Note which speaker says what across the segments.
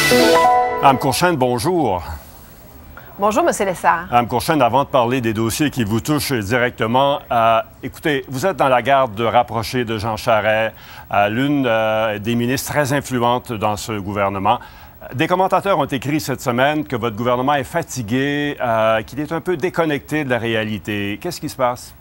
Speaker 1: Mme Courchaine, bonjour.
Speaker 2: Bonjour, M. Lessard.
Speaker 1: Mme Courchaine, avant de parler des dossiers qui vous touchent directement, écoutez, vous êtes dans la garde rapprochée de Jean Charest, l'une des ministres très influentes dans ce gouvernement. Des commentateurs ont écrit cette semaine que votre gouvernement est fatigué, qu'il est un peu déconnecté de la réalité. Qu'est-ce qui se passe?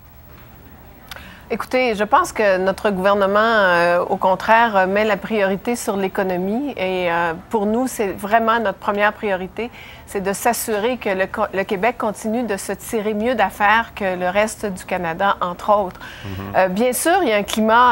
Speaker 2: Écoutez, je pense que notre gouvernement, au contraire, met la priorité sur l'économie et pour nous, c'est vraiment notre première priorité, c'est de s'assurer que le Québec continue de se tirer mieux d'affaires que le reste du Canada, entre autres. Bien sûr, il y a un climat,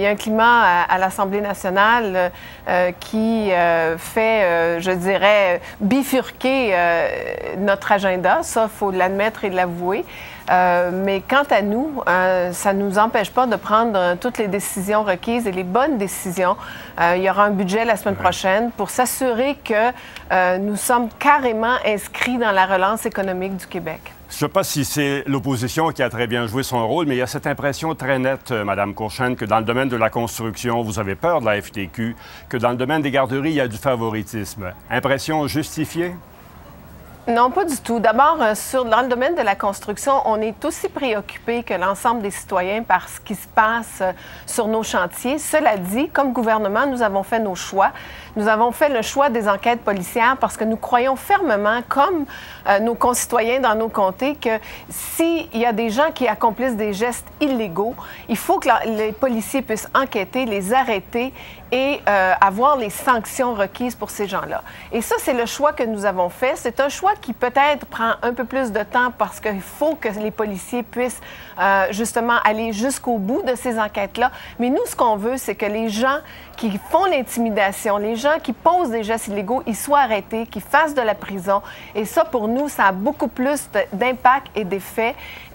Speaker 2: à l'Assemblée nationale qui fait, je dirais, bifurquer notre agenda. Ça, il faut l'admettre et l'avouer. Mais quant à nous, ça ne nous empêche pas de prendre toutes les décisions requises et les bonnes décisions. Il y aura un budget la semaine prochaine pour s'assurer que nous sommes carrément inscrits dans la relance économique du Québec.
Speaker 1: Je ne sais pas si c'est l'opposition qui a très bien joué son rôle, mais il y a cette impression très nette, Mme Courchaine, que dans le domaine de la construction, vous avez peur de la FTQ, que dans le domaine des garderies, il y a du favoritisme. Impression justifiée?
Speaker 2: Non, pas du tout. D'abord, dans le domaine de la construction, on est aussi préoccupé que l'ensemble des citoyens par ce qui se passe sur nos chantiers. Cela dit, comme gouvernement, nous avons fait nos choix. Nous avons fait le choix des enquêtes policières parce que nous croyons fermement, comme nos concitoyens dans nos comtés, que s'il y a des gens qui accomplissent des gestes illégaux, il faut que les policiers puissent enquêter, les arrêter et avoir les sanctions requises pour ces gens-là. Et ça, c'est le choix que nous avons fait. C'est un choix qui peut-être prend un peu plus de temps parce qu'il faut que les policiers puissent justement aller jusqu'au bout de ces enquêtes-là. Mais nous, ce qu'on veut, c'est que les gens qui font l'intimidation, les gens qui posent des gestes illégaux, ils soient arrêtés, qu'ils fassent de la prison. Et ça, pour nous, ça a beaucoup plus d'impact et d'effet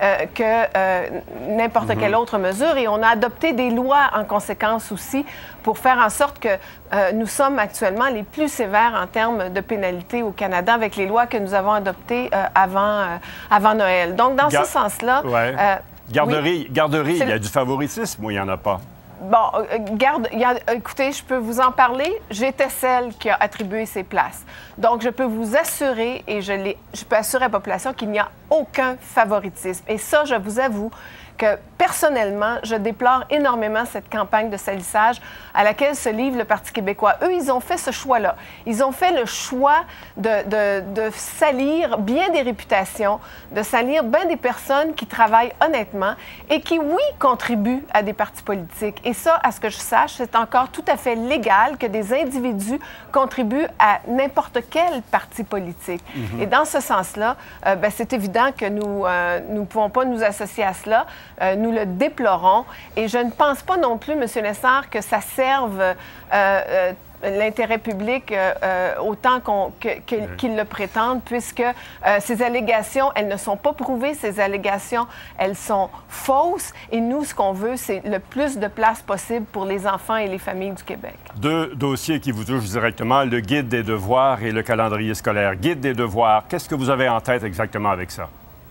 Speaker 2: que n'importe quelle autre mesure. Et on a adopté des lois en conséquence aussi pour faire en sorte que nous sommes actuellement les plus sévères en termes de pénalités au Canada avec les lois que nous avons adoptées avant Noël. Donc, dans ce sens-là...
Speaker 1: Ouais. Garderie, il y a du favoritisme ou il n'y en a pas?
Speaker 2: Bon, écoutez, je peux vous en parler. J'étais celle qui a attribué ces places. Donc, je peux vous assurer, et je peux assurer à la population qu'il n'y a aucun favoritisme. Et ça, je vous avoue que personnellement, je déplore énormément cette campagne de salissage à laquelle se livre le Parti québécois. Eux, ils ont fait ce choix-là. Ils ont fait le choix de salir bien des réputations, de salir bien des personnes qui travaillent honnêtement et qui, oui, contribuent à des partis politiques. Et ça, à ce que je sache, c'est encore tout à fait légal que des individus contribuent à n'importe quel parti politique. Et dans ce sens-là, c'est évident que nous ne pouvons pas nous associer à cela. Nous le déplorons et je ne pense pas non plus, M. Lessard, que ça serve l'intérêt public autant qu'ils le prétendent, puisque ces allégations, elles ne sont pas prouvées, ces allégations, elles sont fausses et nous, ce qu'on veut, c'est le plus de place possible pour les enfants et les familles du Québec.
Speaker 1: Deux dossiers qui vous touchent directement, le guide des devoirs et le calendrier scolaire. Guide des devoirs, qu'est-ce que vous avez en tête exactement avec ça?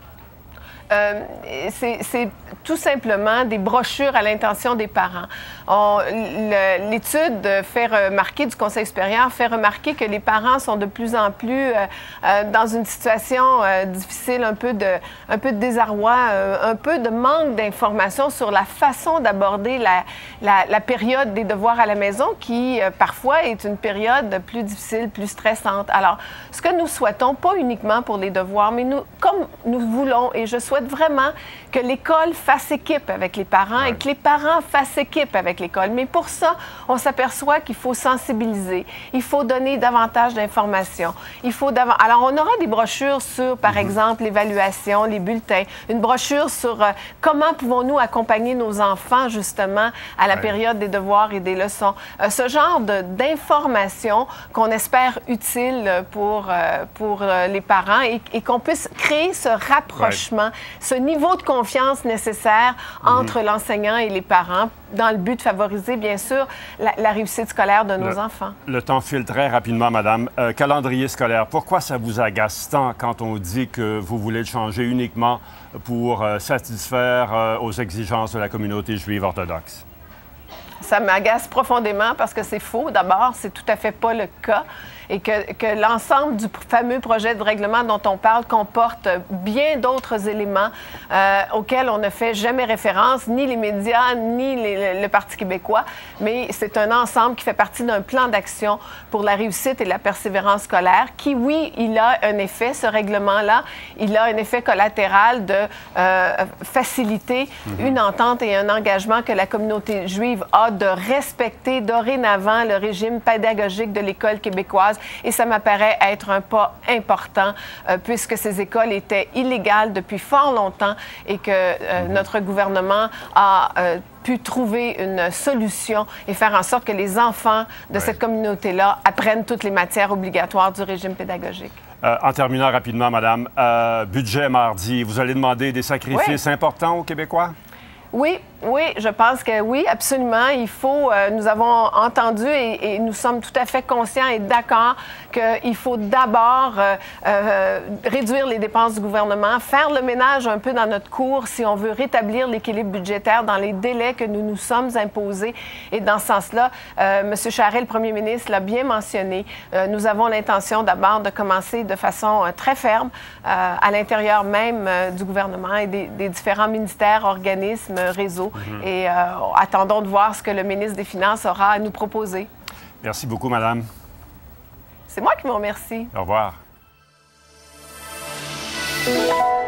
Speaker 2: C'est tout simplement des brochures à l'intention des parents. L'étude fait remarquer du Conseil supérieur fait remarquer que les parents sont de plus en plus dans une situation difficile, un peu de désarroi, un peu de manque d'informations sur la façon d'aborder la période des devoirs à la maison qui, parfois, est une période plus difficile, plus stressante. Alors, ce que nous souhaitons, pas uniquement pour les devoirs, mais comme nous voulons, et je souhaite vraiment que l'école fasse équipe avec les parents et que les parents fassent équipe avec l'école. Mais pour ça, on s'aperçoit qu'il faut sensibiliser, il faut donner davantage d'informations. Alors, on aura des brochures sur, par exemple, l'évaluation, les bulletins, une brochure sur comment pouvons-nous accompagner nos enfants, justement, à la période des devoirs et des leçons. Ce genre d'informations qu'on espère utile pour les parents et qu'on puisse créer ce rapprochement, ce niveau de confiance nécessaire entre l'enseignant et les parents dans le but de favoriser, bien sûr, la réussite scolaire de nos enfants. Le
Speaker 1: temps file très rapidement, Madame. Calendrier scolaire, pourquoi ça vous agace tant quand on dit que vous voulez le changer uniquement pour satisfaire aux exigences de la communauté juive orthodoxe?
Speaker 2: Ça m'agace profondément parce que c'est faux. D'abord, c'est tout à fait pas le cas. Et que l'ensemble du fameux projet de règlement dont on parle comporte bien d'autres éléments auxquels on ne fait jamais référence, ni les médias, ni le Parti québécois. Mais c'est un ensemble qui fait partie d'un plan d'action pour la réussite et la persévérance scolaire qui, oui, il a un effet, ce règlement-là, il a un effet collatéral de faciliter une entente et un engagement que la communauté juive a de respecter dorénavant le régime pédagogique de l'école québécoise. Et ça m'apparaît être un pas important puisque ces écoles étaient illégales depuis fort longtemps et que notre gouvernement a pu trouver une solution et faire en sorte que les enfants de cette communauté-là apprennent toutes les matières obligatoires du régime pédagogique.
Speaker 1: En terminant rapidement, Madame, budget mardi, vous allez demander des sacrifices importants aux Québécois?
Speaker 2: Oui, je pense que oui, absolument. Il faut, nous avons entendu et nous sommes tout à fait conscients et d'accord qu'il faut d'abord réduire les dépenses du gouvernement, faire le ménage un peu dans notre cours si on veut rétablir l'équilibre budgétaire dans les délais que nous nous sommes imposés. Et dans ce sens-là, M. Charest, le premier ministre, l'a bien mentionné. Nous avons l'intention d'abord de commencer de façon très ferme à l'intérieur même du gouvernement et des différents ministères, organismes, réseaux. Et attendons de voir ce que le ministre des Finances aura à nous proposer.
Speaker 1: Merci beaucoup, Madame.
Speaker 2: C'est moi qui vous remercie.
Speaker 1: Au revoir.